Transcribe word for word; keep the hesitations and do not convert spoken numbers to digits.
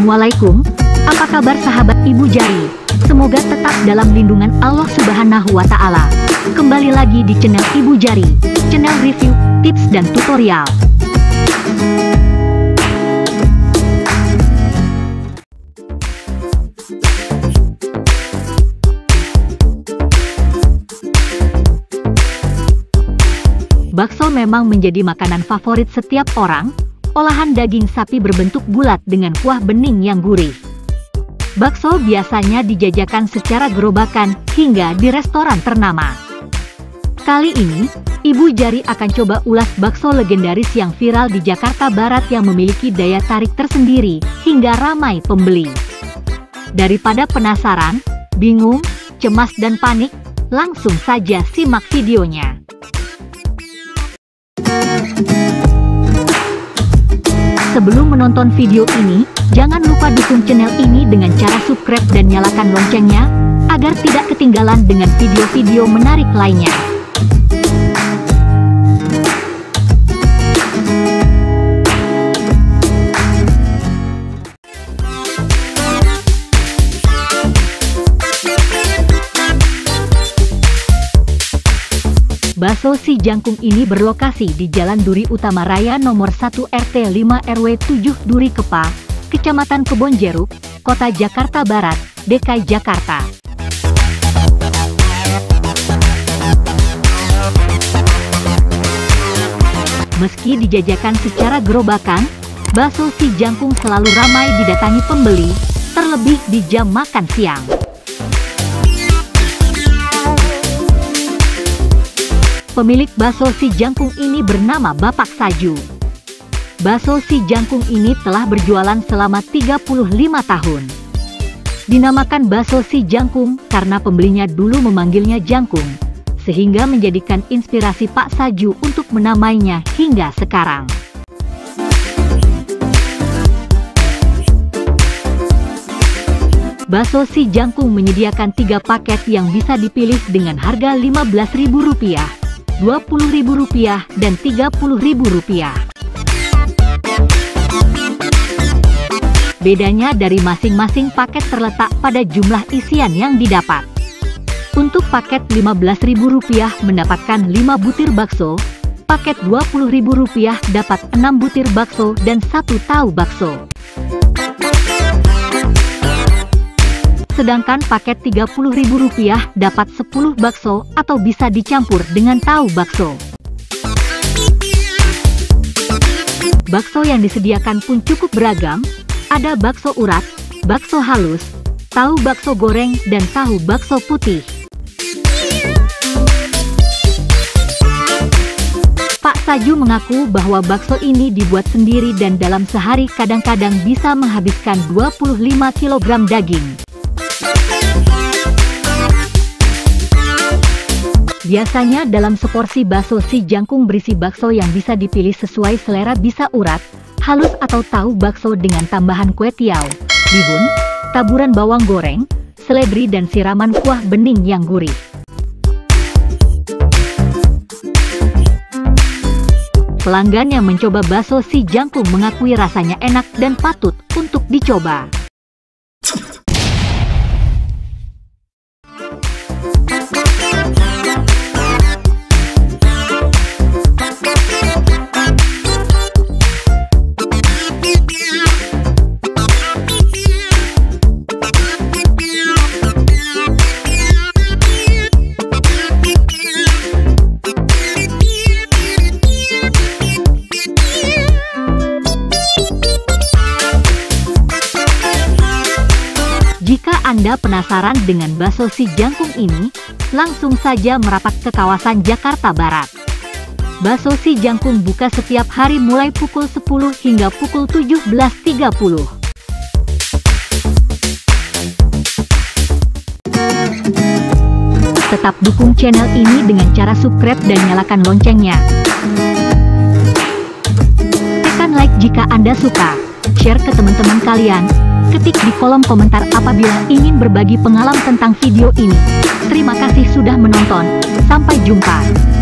Assalamualaikum, apa kabar sahabat Ibu Jari? Semoga tetap dalam lindungan Allah Subhanahu wa Ta'ala. Kembali lagi di channel Ibu Jari, channel review, tips dan tutorial. Bakso memang menjadi makanan favorit setiap orang. Olahan daging sapi berbentuk bulat dengan kuah bening yang gurih. Bakso biasanya dijajakan secara gerobakan hingga di restoran ternama. Kali ini, Ibu Jari akan coba ulas bakso legendaris yang viral di Jakarta Barat yang memiliki daya tarik tersendiri hingga ramai pembeli. Daripada penasaran, bingung, cemas dan panik, langsung saja simak videonya. Sebelum menonton video ini, jangan lupa dukung channel ini dengan cara subscribe dan nyalakan loncengnya, agar tidak ketinggalan dengan video-video menarik lainnya. Bakso Si Jangkung ini berlokasi di Jalan Duri Utama Raya nomor satu R T lima R W tujuh Duri Kepa, Kecamatan Kebonjeruk, Kota Jakarta Barat, D K I Jakarta. Meski dijajakan secara gerobakan, bakso Si Jangkung selalu ramai didatangi pembeli, terlebih di jam makan siang. Pemilik bakso Si Jangkung ini bernama Bapak Saju. Bakso Si Jangkung ini telah berjualan selama tiga puluh lima tahun. Dinamakan bakso Si Jangkung karena pembelinya dulu memanggilnya Jangkung, sehingga menjadikan inspirasi Pak Saju untuk menamainya hingga sekarang. Bakso Si Jangkung menyediakan tiga paket yang bisa dipilih dengan harga lima belas ribu rupiah. dua puluh ribu rupiah dan tiga puluh ribu rupiah. Bedanya dari masing-masing paket terletak pada jumlah isian yang didapat. Untuk paket lima belas ribu rupiah mendapatkan lima butir bakso, paket dua puluh ribu rupiah dapat enam butir bakso dan satu tahu bakso. Sedangkan paket tiga puluh ribu rupiah dapat sepuluh bakso atau bisa dicampur dengan tahu bakso. Bakso yang disediakan pun cukup beragam, ada bakso urat, bakso halus, tahu bakso goreng, dan tahu bakso putih. Pak Saju mengaku bahwa bakso ini dibuat sendiri dan dalam sehari kadang-kadang bisa menghabiskan dua puluh lima kilogram daging. Biasanya dalam seporsi bakso Si Jangkung berisi bakso yang bisa dipilih sesuai selera, bisa urat, halus atau tahu bakso dengan tambahan kue tiaw, bihun, taburan bawang goreng, seledri dan siraman kuah bening yang gurih. Pelanggan yang mencoba bakso Si Jangkung mengakui rasanya enak dan patut untuk dicoba. Jika Anda penasaran dengan bakso Si Jangkung ini, langsung saja merapat ke kawasan Jakarta Barat. Bakso Si Jangkung buka setiap hari mulai pukul sepuluh hingga pukul tujuh belas tiga puluh. Tetap dukung channel ini dengan cara subscribe dan nyalakan loncengnya. Tekan like jika Anda suka, share ke teman-teman kalian. Ketik di kolom komentar apabila ingin berbagi pengalaman tentang video ini. Terima kasih sudah menonton. Sampai jumpa.